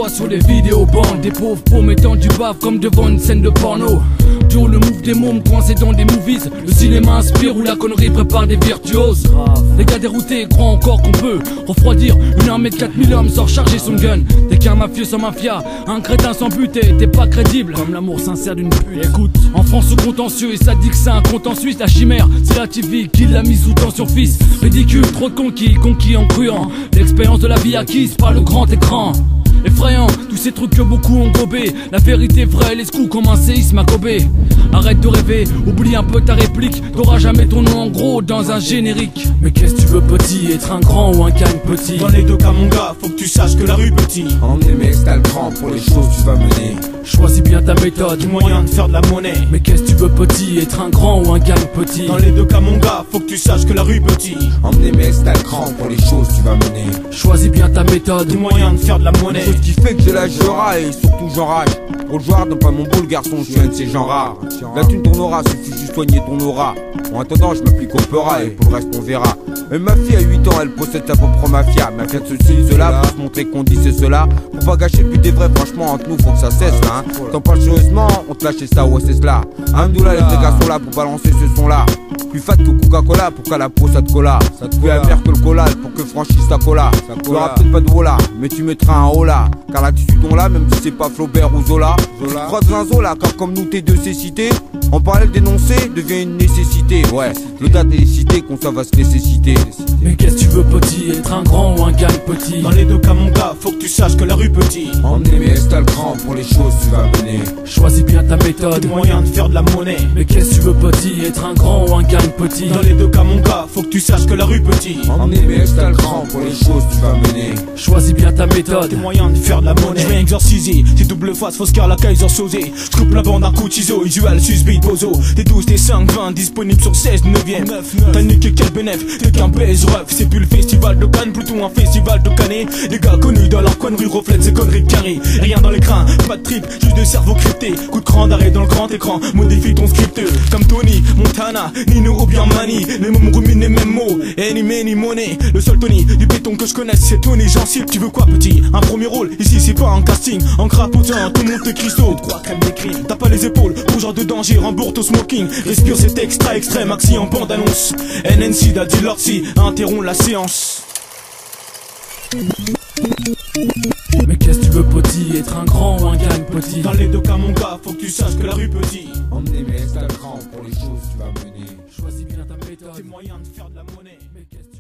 voit sur les vidéobandes des pauvres pauvres mettant du bave comme devant une scène de porno. Dur le move des mômes coincés dans des movies. Le cinéma inspire où la connerie prépare des virtuoses. Les gars déroutés croient encore qu'on peut refroidir une armée de 4000 hommes sans recharger son gun. T'es qu'un mafieux sans mafia, un crétin sans but et t'es pas crédible comme l'amour sincère d'une pute. Écoute, en France au contentieux et ça dit que c'est un compte en Suisse. La chimère, c'est la TV qui l'a mis sous tension fils. Ridicule, trop de conquis en cruant. L'expérience de la vie acquise par le grand écran. Effrayant, tous ces trucs que beaucoup ont gobé. La vérité vraie, les coups comme un séisme à Kobe. Arrête de rêver, oublie un peu ta réplique. T'auras jamais ton nom en gros dans un générique. Mais qu'est-ce que tu veux petit, être un grand ou un calme petit? Dans les deux cas mon gars, faut que tu saches que la rue petit. Emmener mes t'as le cran pour les choses tu vas mener. Choisis bien ta méthode, Du moyen de faire de la monnaie. mais qu'est-ce que tu veux petit, être un grand ou un calme petit? Dans les deux cas mon gars, faut que tu saches que la rue petit. Emmener mes t'as le cran pour les choses tu vas mener. Choisis bien ta méthode, Du moyen de faire de la monnaie. Ce qui fait que j'ai la jura et surtout j'enrage. Pour le joueur, non pas mon beau le garçon, je suis un de ces gens rares. La thune tournera, suffit juste soigner ton aura. En attendant, je m'applique au peura et pour le reste on verra. Mais ma fille a 8 ans, elle possède sa propre mafia. Mafia de ceci, cela, pour se montrer qu'on dit c'est cela. Pour pas gâcher le but des vrais, franchement entre nous faut que ça cesse là hein. T'en parles sérieusement, on te lâche ça, ouais c'est cela. Alhamdoulilah, les vrais gars sont là pour balancer ce son là. Plus fat que Coca-Cola pour qu'à la peau ça te colla. Plus amer que le cola pour que franchisse ta cola. Tu auras peut-être pas de Wola, mais tu mettras un Ola. Car l'attitude on l'a, même si c'est pas Flaubert ou Zola. Tu crois dans un Zola, car comme nous t'es de ces cités. En parallèle d'énoncer devient une nécessité. Ouais, le date est cité qu'on ça va se laisser citer. mais qu'est-ce que tu veux petit, être un grand ou un calme petit? Dans les deux cas mon gars, faut que tu saches que la rue petit. Emmener mes t'as le cran pour les choses tu vas mener. Choisis bien ta méthode, Du moyen de faire de la monnaie. mais qu'est-ce que tu veux petit, être un grand ou un calme petit? Dans les deux cas mon gars, faut que tu saches que la rue petit. Emmener mes t'as le cran pour les choses tu vas mener. Choisis bien ta méthode, Des moyens de faire de la monnaie. Je vais exorciser, c'est double face, fausse car la Kaiser Sosé. Je coupe la bande à coup de ciseaux, usual, susbite, bozo. T'es 12, t'es 5, 20, disponible sur 16, 9ème. T'as niqué quel bénéf, t'es qu'un baise ref. C'est plus le festival de Cannes, plutôt un festival de Canet. Les gars connus dans leur coin de rue reflètent ces conneries carrées. Rien dans les crins, pas de trip, juste de cerveau crypté. Coup de cran d'arrêt dans le grand écran, modifie ton script. Comme Tony, Montana, Nino ou bien Mani. Les mômes ruminent les mêmes mots, any, many, money. Le seul Tony du béton que je connaisse, c'est Tony, j'en cite. Tu veux quoi petit? Un premier rôle, ici c'est pas un casting. En crapotant, tout le monde te cristaux. Trois crèmes des crimes, t'as pas les épaules, pour genre de danger, rembourse au smoking. Respire cet extra extrême, maxi en bande annonce. NNC d'a dit Lorsi, interrompt la séance. mais qu'est-ce que tu veux petit, être un grand ou un calme petit? Dans les deux cas mon gars, faut que tu saches que la rue petit. Emmener mes t'as le cran pour les choses tu vas mener. Choisis bien ta méthode, Des moyens de faire de la monnaie. mais qu'est-ce que